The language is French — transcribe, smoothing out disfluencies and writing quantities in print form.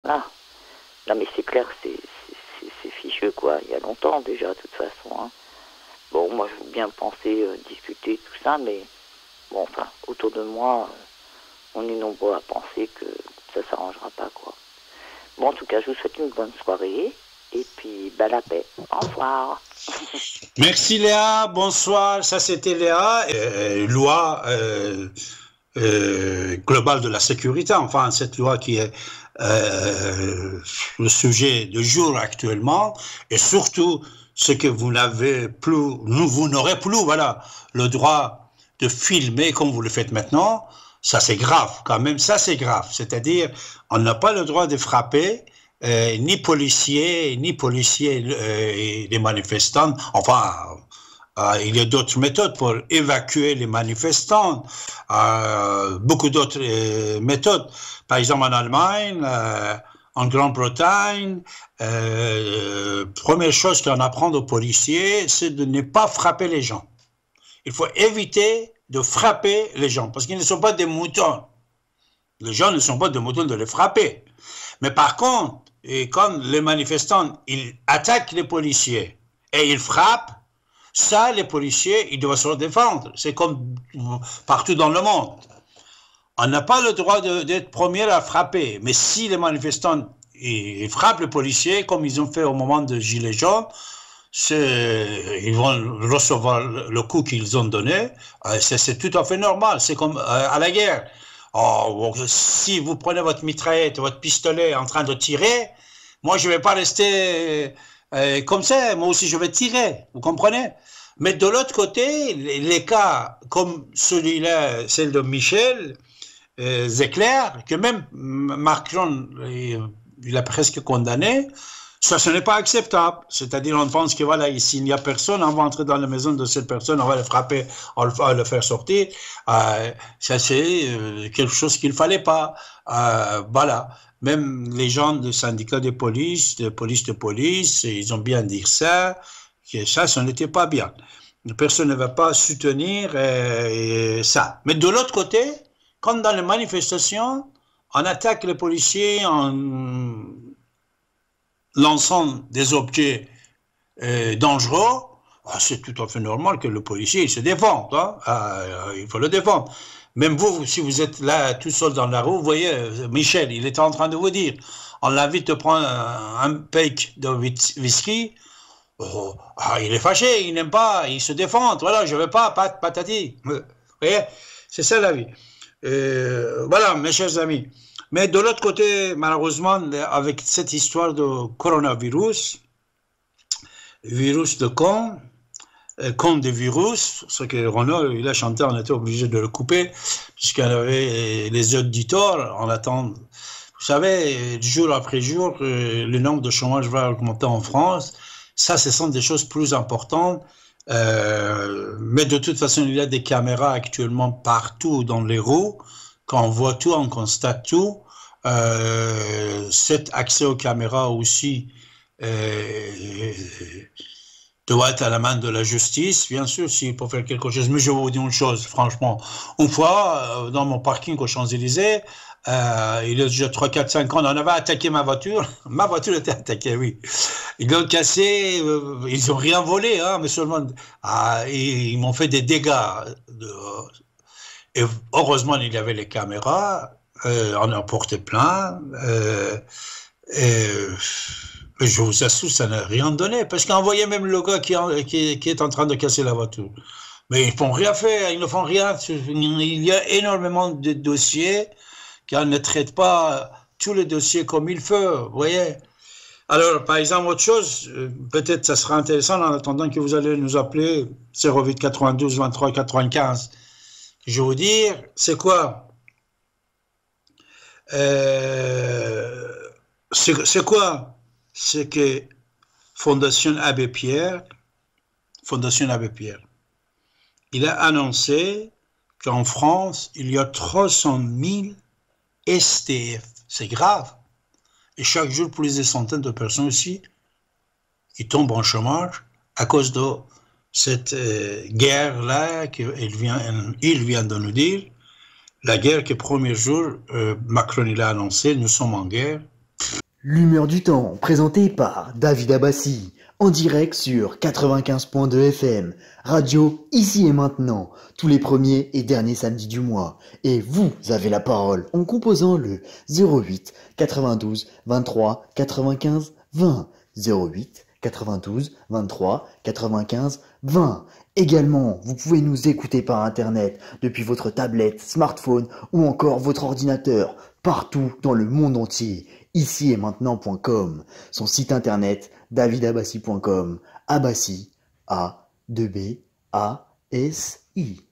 Voilà. Non, mais c'est clair, c'est ficheux, quoi. Il y a longtemps déjà, de toute façon. Hein. Bon, moi, je veux bien penser, discuter, tout ça, mais bon, enfin, autour de moi, on est nombreux à penser que ça s'arrangera pas, quoi. Bon, en tout cas, je vous souhaite une bonne soirée, et puis, bah, la paix. Au revoir. Merci Léa, bonsoir. Ça c'était Léa, loi globale de la sécurité, enfin cette loi qui est le sujet du jour actuellement, et surtout ce que vous n'avez plus, vous n'aurez plus, voilà, le droit de filmer comme vous le faites maintenant. Ça c'est grave, quand même, ça c'est grave. C'est-à-dire, on n'a pas le droit de frapper. Ni policiers, les manifestants. Enfin, il y a d'autres méthodes pour évacuer les manifestants. Beaucoup d'autres méthodes. Par exemple, en Allemagne, en Grande-Bretagne, première chose qu'on apprend aux policiers, c'est de ne pas frapper les gens. Il faut éviter de frapper les gens, parce qu'ils ne sont pas des moutons. Les gens ne sont pas des moutons de les frapper. Mais par contre, et quand les manifestants ils attaquent les policiers et ils frappent, ça, les policiers, ils doivent se défendre. C'est comme partout dans le monde. On n'a pas le droit d'être premier à frapper. Mais si les manifestants ils frappent les policiers, comme ils ont fait au moment de Gilets jaunes, ils vont recevoir le coup qu'ils ont donné. C'est tout à fait normal. C'est comme à la guerre. Oh, si vous prenez votre mitraillette, votre pistolet en train de tirer, moi je ne vais pas rester comme ça, moi aussi je vais tirer, vous comprenez? Mais de l'autre côté, les cas comme celui-là, celle de Michel Zecler, que même Macron, il a presque condamné, ça, ce n'est pas acceptable. C'est-à-dire, on pense que voilà, ici, il n'y a personne, on va entrer dans la maison de cette personne, on va le frapper, on va le faire sortir. Ça, c'est quelque chose qu'il ne fallait pas. Voilà. Même les gens du syndicat de police, ils ont bien dit ça, que ça, ce n'était pas bien. Personne ne va pas soutenir ça. Mais de l'autre côté, comme dans les manifestations, on attaque les policiers en lançant des objets dangereux, c'est tout à fait normal que le policier il se défende. Hein? Il faut le défendre. Même vous, si vous êtes là tout seul dans la rue, vous voyez, Michel, il était en train de vous dire, on l'invite de prendre un pack de whisky, il est fâché, il n'aime pas, il se défend, voilà, je ne veux pas, patati. Vous voyez, c'est ça la vie. Voilà, mes chers amis. Mais de l'autre côté, malheureusement, avec cette histoire de coronavirus, virus de con de virus, ce que Renaud, il a chanté, on était obligé de le couper, puisqu'il y avait les auditeurs, on attend. Vous savez, jour après jour, le nombre de chômage va augmenter en France. Ça, ce sont des choses plus importantes. Mais de toute façon, il y a des caméras actuellement partout dans les rues. Quand on voit tout, on constate tout. Cet accès aux caméras aussi doit être à la main de la justice, bien sûr, s'il faut faire quelque chose. Mais je vais vous dire une chose, franchement. Une fois, dans mon parking aux Champs-Élysées, il y a déjà 3, 4, 5 ans, on avait attaqué ma voiture. Ma voiture était attaquée, oui. Ils l'ont cassé, ils n'ont rien volé, hein, mais seulement... ils m'ont fait des dégâts. Et heureusement, il y avait les caméras, on a porté plainte, je vous assure, ça n'a rien donné, parce qu'on voyait même le gars qui est en train de casser la voiture. Mais ils ne font rien faire, ils ne font rien. Il y a énormément de dossiers qu'on ne traite pas tous les dossiers comme il faut, vous voyez. Alors, par exemple, autre chose, peut-être ça sera intéressant en attendant que vous allez nous appeler 08 92 23 95. Je vais vous dire, c'est quoi c'est quoi? C'est que Fondation Abbé Pierre, il a annoncé qu'en France, il y a 300 000 STF. C'est grave. Et chaque jour, plus de centaines de personnes aussi qui tombent en chômage à cause de cette guerre-là qu'il vient de nous dire. La guerre que premier jour, Macron il a annoncé, nous sommes en guerre. L'humeur du temps, présentée par David Abbassi, en direct sur 95.2 FM, radio ici et maintenant, tous les premiers et derniers samedis du mois. Et vous avez la parole en composant le 08 92 23 95 20. 08 92 23 95 20. Également, vous pouvez nous écouter par internet depuis votre tablette, smartphone ou encore votre ordinateur, partout dans le monde entier. Ici et maintenant.com, son site internet davidabassi.com, Abbassi, A-2-B-A-S-I.